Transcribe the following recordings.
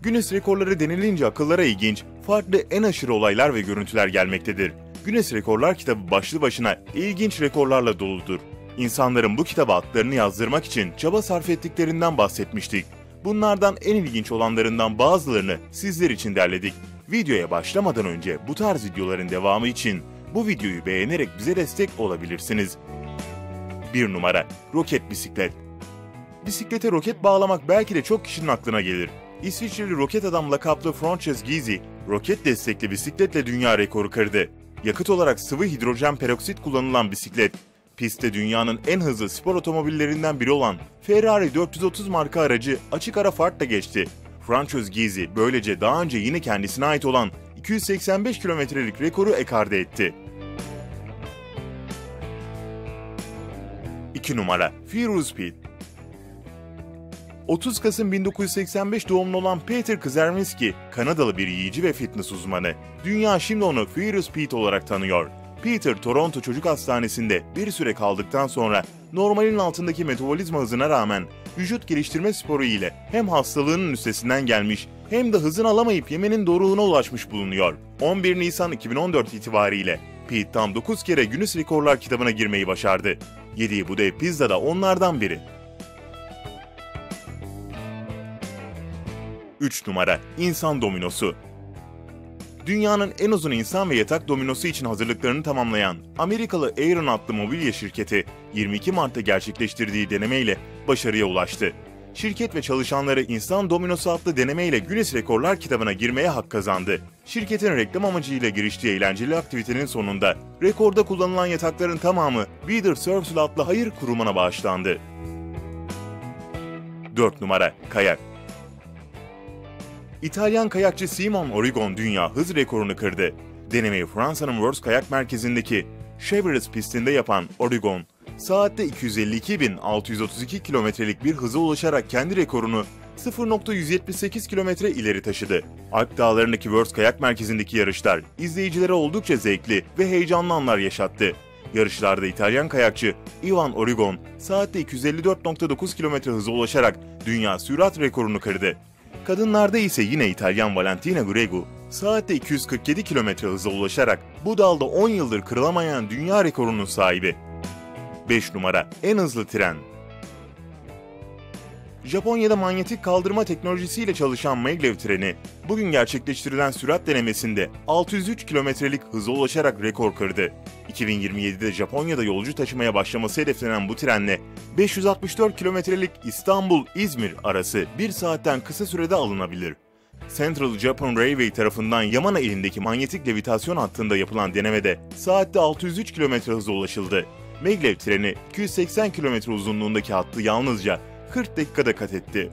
Guinness rekorları denilince akıllara ilginç, farklı en aşırı olaylar ve görüntüler gelmektedir. Guinness Rekorlar kitabı başlı başına ilginç rekorlarla doludur. İnsanların bu kitaba adlarını yazdırmak için çaba sarf ettiklerinden bahsetmiştik. Bunlardan en ilginç olanlarından bazılarını sizler için derledik. Videoya başlamadan önce bu tarz videoların devamı için bu videoyu beğenerek bize destek olabilirsiniz. 1 numara Roket bisiklet. Bisiklete roket bağlamak belki de çok kişinin aklına gelir. İsviçreli roket adam lakaplı Frances Gizy, roket destekli bisikletle dünya rekoru kırdı. Yakıt olarak sıvı hidrojen peroksit kullanılan bisiklet, pistte dünyanın en hızlı spor otomobillerinden biri olan Ferrari 430 marka aracı açık ara farkla geçti. Frances Gizy böylece daha önce yine kendisine ait olan 285 kilometrelik rekoru ekarte etti. 2 numara Furious Speed. 30 Kasım 1985 doğumlu olan Peter Kazerwinski, Kanadalı bir yiyici ve fitness uzmanı. Dünya şimdi onu Furious Pete olarak tanıyor. Peter, Toronto Çocuk Hastanesi'nde bir süre kaldıktan sonra normalin altındaki metabolizma hızına rağmen vücut geliştirme sporu ile hem hastalığının üstesinden gelmiş hem de hızını alamayıp yemenin doruğuna ulaşmış bulunuyor. 11 Nisan 2014 itibariyle Pete tam 9 kere Guinness Rekorlar kitabına girmeyi başardı. Yediği bu dev pizza da onlardan biri. 3 numara İnsan Dominosu. Dünyanın en uzun insan ve yatak dominosu için hazırlıklarını tamamlayan Amerikalı Aeron adlı mobilya şirketi 22 Mart'ta gerçekleştirdiği denemeyle başarıya ulaştı. Şirket ve çalışanları insan dominosu adlı denemeyle Guinness Rekorlar kitabına girmeye hak kazandı. Şirketin reklam amacıyla giriştiği eğlenceli aktivitenin sonunda rekorda kullanılan yatakların tamamı Wither Circle adlı hayır kurumuna bağışlandı. 4 numara Kayak. İtalyan kayakçı Simon Origon dünya hız rekorunu kırdı. Denemeyi Fransa'nın World Kayak Merkezi'ndeki Chevreuse pistinde yapan Origon, saatte 252.632 kilometrelik bir hıza ulaşarak kendi rekorunu 0.178 kilometre ileri taşıdı. Alp Dağları'ndaki World Kayak Merkezi'ndeki yarışlar izleyicilere oldukça zevkli ve heyecanlı anlar yaşattı. Yarışlarda İtalyan kayakçı Ivan Origon, saatte 254.9 kilometre hıza ulaşarak dünya sürat rekorunu kırdı. Kadınlarda ise yine İtalyan Valentina Gregu, saatte 247 km hıza ulaşarak bu dalda 10 yıldır kırılamayan dünya rekorunun sahibi. 5 numara En hızlı tren. Japonya'da manyetik kaldırma teknolojisiyle çalışan Maglev treni, bugün gerçekleştirilen sürat denemesinde 603 kilometrelik hıza ulaşarak rekor kırdı. 2027'de Japonya'da yolcu taşımaya başlaması hedeflenen bu trenle 564 kilometrelik İstanbul-İzmir arası 1 saatten kısa sürede alınabilir. Central Japan Railway tarafından Yamana ilindeki manyetik levitasyon hattında yapılan denemede saatte 603 kilometre hıza ulaşıldı. Maglev treni 280 kilometre uzunluğundaki hattı yalnızca 40 dakikada kat etti.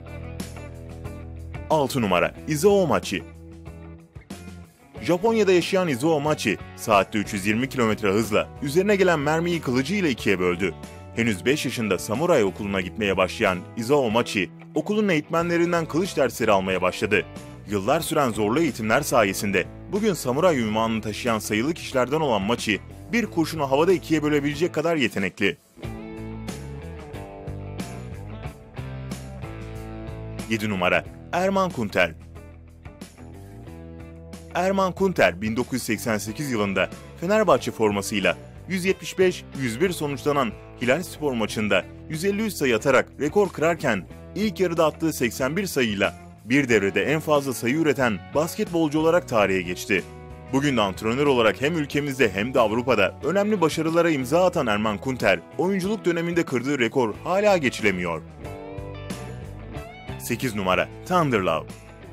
6 numara Izuo Machi. Japonya'da yaşayan Izuo Machi, saatte 320 km hızla üzerine gelen mermiyi kılıcıyla ikiye böldü. Henüz 5 yaşında samuray okuluna gitmeye başlayan Izuo Machi, okulun eğitmenlerinden kılıç dersleri almaya başladı. Yıllar süren zorlu eğitimler sayesinde bugün samuray unvanını taşıyan sayılı kişilerden olan Machi, bir kurşunu havada ikiye bölebilecek kadar yetenekli. 7 numara Erman Kunter. Erman Kunter 1988 yılında Fenerbahçe formasıyla 175-101 sonuçlanan Hilalspor maçında 153 sayı atarak rekor kırarken ilk yarıda attığı 81 sayıyla bir devrede en fazla sayı üreten basketbolcu olarak tarihe geçti. Bugün de antrenör olarak hem ülkemizde hem de Avrupa'da önemli başarılara imza atan Erman Kunter, oyunculuk döneminde kırdığı rekor hala geçilemiyor. 8 numara Thunder Love.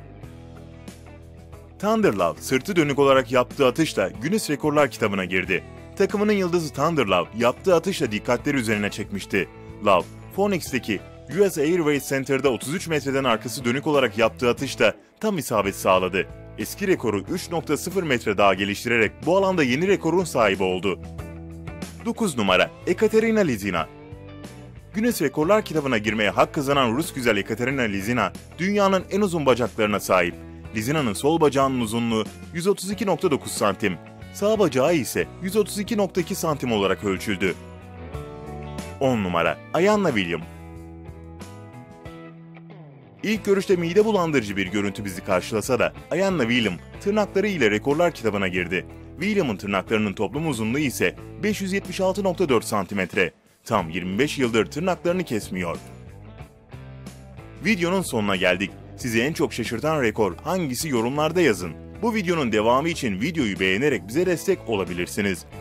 Thunder Love, sırtı dönük olarak yaptığı atışla Guinness Rekorlar kitabına girdi. Takımının yıldızı Thunder Love, yaptığı atışla dikkatleri üzerine çekmişti. Love, Phoenix'teki US Airways Center'da 33 metreden arkası dönük olarak yaptığı atışla tam isabet sağladı. Eski rekoru 3.0 metre daha geliştirerek bu alanda yeni rekorun sahibi oldu. 9 numara Ekaterina Lizina. Guinness Rekorlar kitabına girmeye hak kazanan Rus güzel Ekaterina Lizina, dünyanın en uzun bacaklarına sahip. Lizina'nın sol bacağının uzunluğu 132.9 santim, sağ bacağı ise 132.2 santim olarak ölçüldü. 10 numara Ayanna William. İlk görüşte mide bulandırıcı bir görüntü bizi karşılasa da Ayanna William tırnakları ile rekorlar kitabına girdi. William'ın tırnaklarının toplam uzunluğu ise 576,4 cm. Tam 25 yıldır tırnaklarını kesmiyor. Videonun sonuna geldik. Sizi en çok şaşırtan rekor hangisi yorumlarda yazın. Bu videonun devamı için videoyu beğenerek bize destek olabilirsiniz.